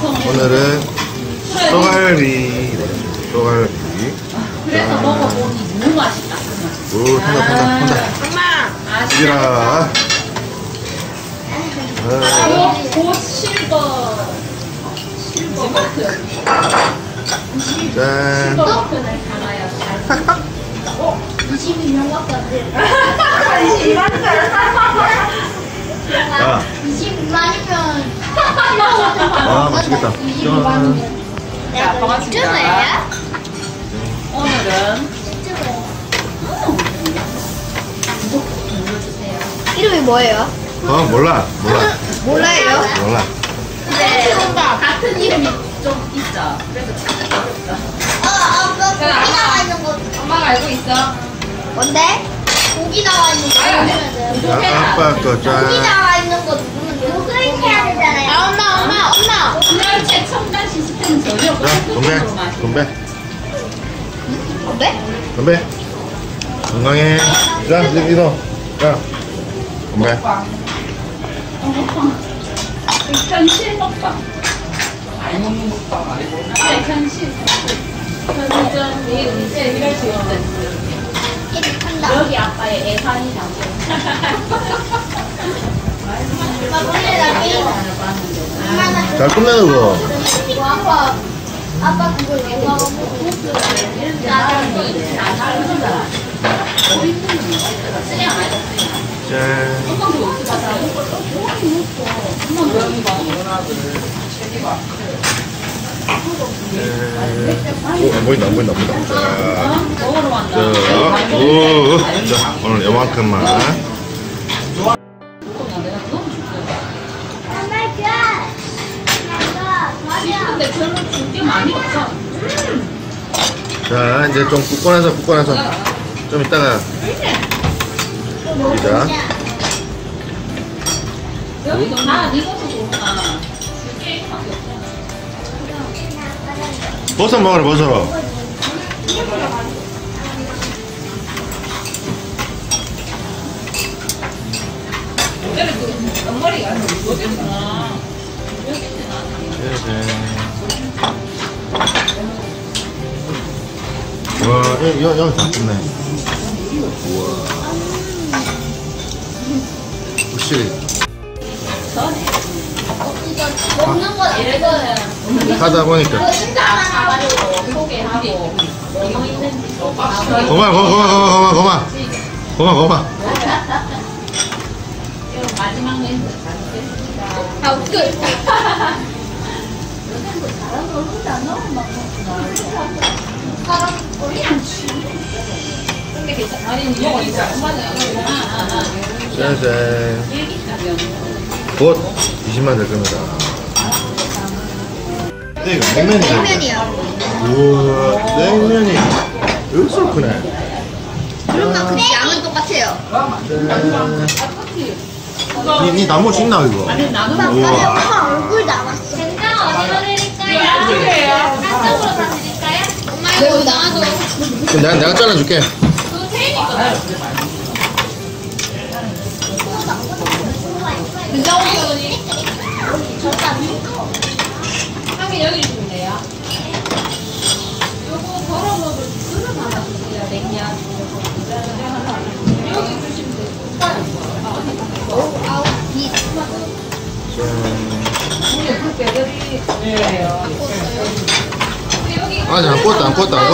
오늘은 쏘갈비. 쏘갈비. 그래서 먹어보니 너무 맛있다. 오, 탄다. 엄마. 시기라. 곧 실버 버튼. 짠. 실버 버튼을 달아야 22명밖에 안 돼. 22만 야, 22만이면 아, 맛있겠다. 짠. 자, 반갑습니다. 오늘은 이름이 뭐예요? 몰라. 몰라요? 몰라. 네, 같은 이름이 좀 있어. 그래서 찾아봤어. 고기 나와 있는 거. 엄마가 알고 있어. 뭔데? 고기 나와 있는 거 누르면 돼요. 자, 아빠 거 고기 짠. 나와 있는 거 누르면 돼요. 그걸 해야 되잖아요. 엄마. 오늘 최첨단 시스템 전혀 자, 건배. 뭔데? 건강해. 자, 이거. 자, 건배. 현실 먹방. 먹는 먹방 아니고. 네, 현실. 편의점 이제 이럴 수 있는. 여기 아빠의 예산이 담겨. 잘 끝내는 거. 아빠 그거 이거 짠. 안 보인다. 먹으러 왔나? 자, 오늘 요만큼만. 근데 별로 줄게 많이 없어. 자, 이제 좀 굳건해서 좀 이따가 보자. 여기도 다 익어서 좋구나. 줄게 이거밖에 없잖아. 버섯 먹으라, 버섯. 여기 그 앞머리가 여기구나. 와, 여기 다 좋네. 우와. 확실히. 먹는 거 이거는 하다 보니까. 진짜 가가지고 소개하고 뭐 있는지 고마. 마지막 멘트 잘 먹겠습니다. 사람 얼굴이 안 나오면 막 사람 얼굴이 근데 괜찮아. 아니 이거 있어. 엄마는 짠. 일기장면. 곧 20만 될 겁니다. 네, 이거 냉면이다. 냉면이요. 우와, 냉면이 여기서 크네. 그러면 그 양은 똑같아요. 니 나무 씹나 이거? 아니 나는 우와. 엄마 얼굴 나왔어. 된장 어디로 드릴까요? 그래요. 한쪽으로 다 드릴까요? 엄마 이거 나와서 그럼 내가 잘라줄게. 그거 테이니까. 된장 어디? 하긴 여기 주면 돼요. 요거 덜어 먹을 그릇 하나 주세요. 냉면. 여기 주시면 돼요. 아직 안 꽂았다.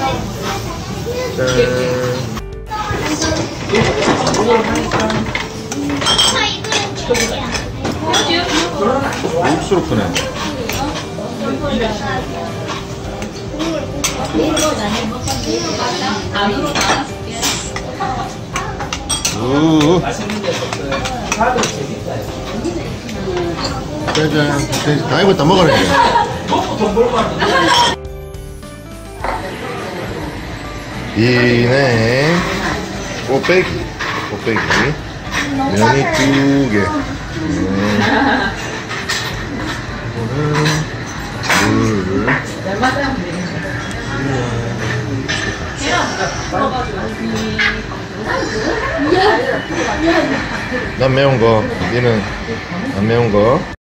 육수로 크네. 안으로 나눠줄게. 짜잔. 다 익었다 먹어라. 비냉 꽃배기 면이 2개. 물. 난 매운 거, 얘는 안 매운 거.